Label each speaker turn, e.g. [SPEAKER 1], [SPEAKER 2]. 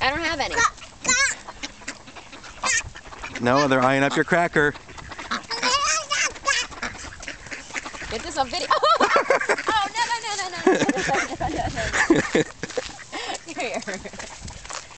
[SPEAKER 1] I don't have any.
[SPEAKER 2] No, they're eyeing up your cracker.
[SPEAKER 1] Get this on video. Oh, no.